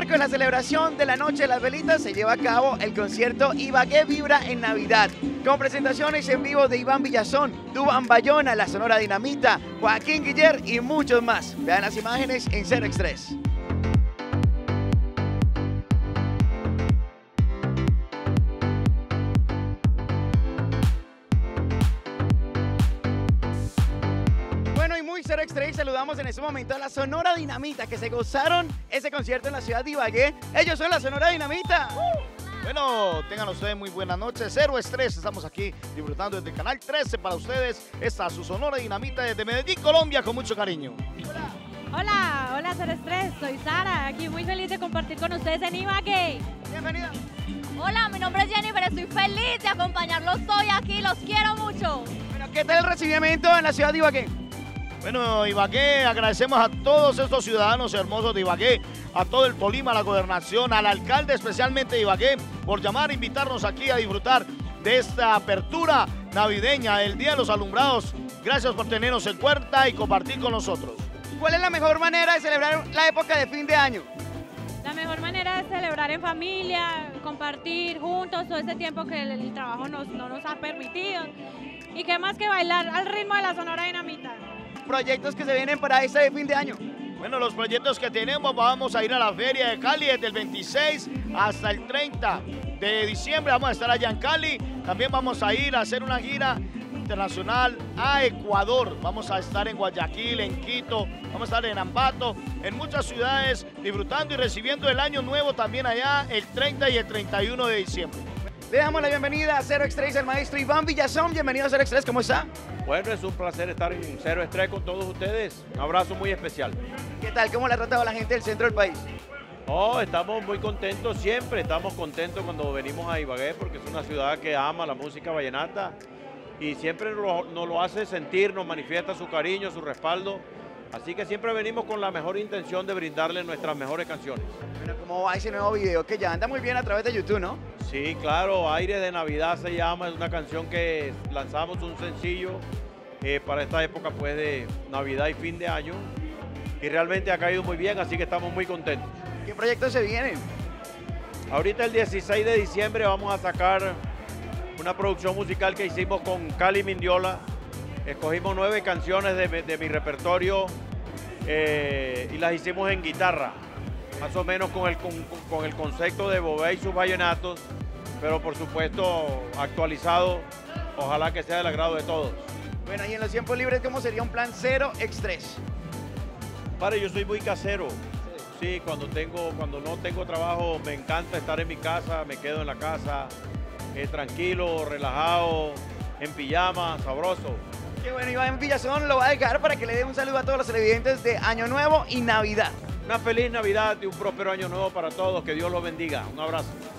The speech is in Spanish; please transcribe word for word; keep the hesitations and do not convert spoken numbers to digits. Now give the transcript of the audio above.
marco de la celebración de la Noche de las Velitas se lleva a cabo el concierto Ibagué Vibra en Navidad, con presentaciones en vivo de Iván Villazón, Duván Bayona, la Sonora Dinamita, Joaquín Guiller y muchos más. Vean las imágenes en Cero Express. Cero Express, saludamos en este momento a la Sonora Dinamita, que se gozaron ese concierto en la ciudad de Ibagué. Ellos son la Sonora Dinamita. Uh. Bueno, tengan ustedes muy buenas noches. Cero Estrés, estamos aquí disfrutando desde el Canal trece para ustedes. Esta es su Sonora Dinamita desde Medellín, Colombia, con mucho cariño. Hola, hola, hola Cero Estrés, soy Sara, aquí muy feliz de compartir con ustedes en Ibagué. Bienvenida. Hola, mi nombre es Jennifer, estoy feliz de acompañarlos hoy aquí, los quiero mucho. Bueno, ¿qué tal el recibimiento en la ciudad de Ibagué? Bueno, Ibagué, agradecemos a todos estos ciudadanos hermosos de Ibagué, a todo el Tolima, a la gobernación, al alcalde especialmente de Ibagué, por llamar, invitarnos aquí a disfrutar de esta apertura navideña, el Día de los Alumbrados. Gracias por tenernos en puerta y compartir con nosotros. ¿Cuál es la mejor manera de celebrar la época de fin de año? La mejor manera es celebrar en familia, compartir juntos todo este tiempo que el, el trabajo nos, no nos ha permitido. Y qué más que bailar al ritmo de la Sonora Dinamita. Proyectos que se vienen para este fin de año. Bueno, los proyectos que tenemos, vamos a ir a la Feria de Cali desde el veintiséis hasta el treinta de diciembre, vamos a estar allá en Cali. También vamos a ir a hacer una gira internacional a Ecuador, vamos a estar en Guayaquil, en Quito, vamos a estar en Ambato, en muchas ciudades, disfrutando y recibiendo el año nuevo también allá el treinta y el treinta y uno de diciembre. Le damos la bienvenida a Cero Express al maestro Iván Villazón. Bienvenido a Cero Express, ¿cómo está? Bueno, es un placer estar en Cero Estrés con todos ustedes. Un abrazo muy especial. ¿Qué tal? ¿Cómo le ha tratado a la gente del centro del país? Oh, estamos muy contentos, siempre estamos contentos cuando venimos a Ibagué porque es una ciudad que ama la música vallenata y siempre nos, nos lo hace sentir, nos manifiesta su cariño, su respaldo. Así que siempre venimos con la mejor intención de brindarle nuestras mejores canciones. Bueno, ¿cómo va ese nuevo video que ya anda muy bien a través de YouTube, no? Sí, claro, Aire de Navidad se llama, es una canción que lanzamos un sencillo eh, para esta época pues de Navidad y fin de año y realmente ha caído muy bien, así que estamos muy contentos. ¿Qué proyectos se vienen? Ahorita el dieciséis de diciembre vamos a sacar una producción musical que hicimos con Cali Mindiola. Escogimos nueve canciones de, de mi repertorio eh, y las hicimos en guitarra, más o menos con el, con, con el concepto de Bobé y sus vallenatos, pero por supuesto actualizado, ojalá que sea del agrado de todos. Bueno, y en los tiempos libres, ¿cómo sería un plan Cero Express? Padre, yo soy muy casero, sí, cuando, tengo, cuando no tengo trabajo me encanta estar en mi casa, me quedo en la casa, eh, tranquilo, relajado, en pijama, sabroso. Qué bueno, Iván Villazón lo va a dejar para que le dé un saludo a todos los televidentes de Año Nuevo y Navidad. Una feliz Navidad y un próspero año nuevo para todos, que Dios los bendiga. Un abrazo.